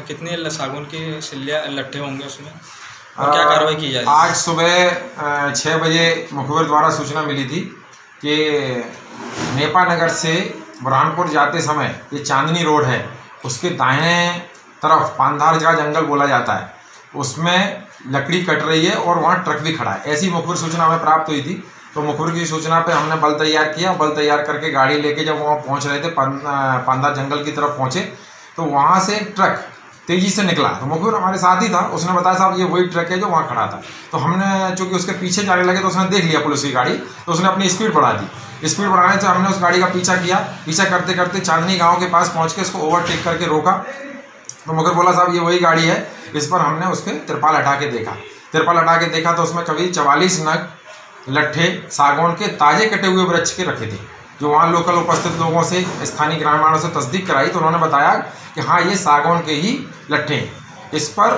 कितने सागौन के सिल्लिया लट्ठे होंगे उसमें और क्या कार्रवाई की जाए? आज सुबह 6 बजे मुखबिर द्वारा सूचना मिली थी कि नेपा नगर से बुरहानपुर जाते समय ये चांदनी रोड है, उसके दाहिने तरफ पांधार का जंगल बोला जाता है, उसमें लकड़ी कट रही है और वहाँ ट्रक भी खड़ा है। ऐसी मुखबिर सूचना हमें प्राप्त हुई थी। तो मुखबिर की सूचना पे हमने बल तैयार किया। बल तैयार करके गाड़ी लेके जब वहाँ पहुँच रहे थे, पांधार जंगल की तरफ पहुँचे, तो वहाँ से एक ट्रक तेज़ी से निकला। तो मुखबिर हमारे साथ ही था, उसने बताया साहब ये वही ट्रक है जो वहाँ खड़ा था। तो हमने चूँकि उसके पीछे जाने लगे तो उसने देख लिया पुलिस की गाड़ी, तो उसने अपनी स्पीड बढ़ा दी। स्पीड बढ़ाने से हमने उस गाड़ी का पीछा किया। पीछा करते करते चांदनी गाँव के पास पहुँच के उसको ओवरटेक करके रोका। तो मुखबिर बोला साहब ये वही गाड़ी है। इस पर हमने उसके तिरपाल हटा के देखा। तिरपाल हटा के देखा तो उसमें कभी 44 नग लट्ठे सागौन के ताजे कटे हुए वृक्ष के रखे थे। जो वहाँ लोकल उपस्थित लोगों से, स्थानीय ग्रामीणों से तस्दीक कराई तो उन्होंने बताया कि हाँ ये सागौन के ही लट्ठे हैं। इस पर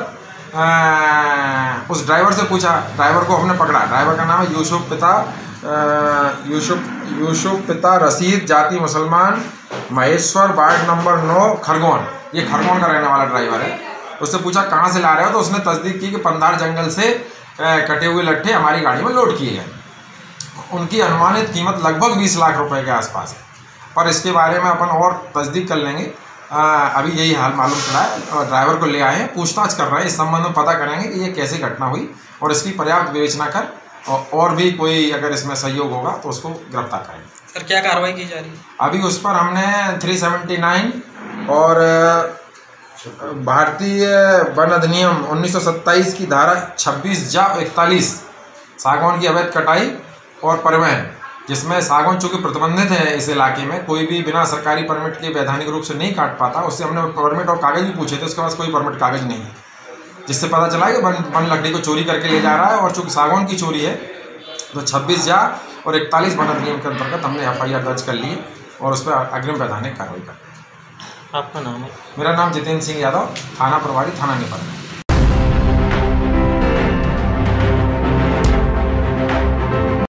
उस ड्राइवर से पूछा, ड्राइवर को हमने पकड़ा। ड्राइवर का नाम है यूसुफ पिता रशीद, जाति मुसलमान, महेश्वर, वार्ड नंबर 9, खरगोन। ये खरगोन का रहने वाला ड्राइवर है। उससे पूछा कहाँ से ला रहे हो, तो उसने तस्दीक की कि पांधार जंगल से कटे हुए लट्ठे हमारी गाड़ी में लोड किए गए। उनकी अनुमानित कीमत लगभग 20 लाख रुपए के आसपास है, पर इसके बारे में अपन और तस्दीक कर लेंगे। अभी यही हाल मालूम चला है और ड्राइवर को ले आए हैं, पूछताछ कर रहे हैं। इस संबंध में पता करेंगे कि ये कैसे घटना हुई और इसकी पर्याप्त विवेचना कर और भी कोई अगर इसमें सहयोग होगा तो उसको गिरफ्तार करेंगे। सर क्या कार्रवाई की जा रही है? अभी उस पर हमने 379 और भारतीय वन अधिनियम 1927 की धारा 26/41 सागौन की अवैध कटाई और परिवहन, जिसमें सागौन चूँकि प्रतिबंधित है इस इलाके में, कोई भी बिना सरकारी परमिट के वैधानिक रूप से नहीं काट पाता। उससे हमने परमिट और कागज़ भी पूछे थे, उसके पास कोई परमिट कागज़ नहीं है, जिससे पता चला कि वन लकड़ी को चोरी करके ले जा रहा है। और चूँकि सागौन की चोरी है तो 26/41 वन अधिनियम के अंतर्गत हमने FIR दर्ज कर ली और उस पर अग्रिम वैधानिक कार्रवाई कर। आपका नाम है? मेरा नाम जितेंद्र सिंह यादव, थाना प्रभारी, थाना नेपाल।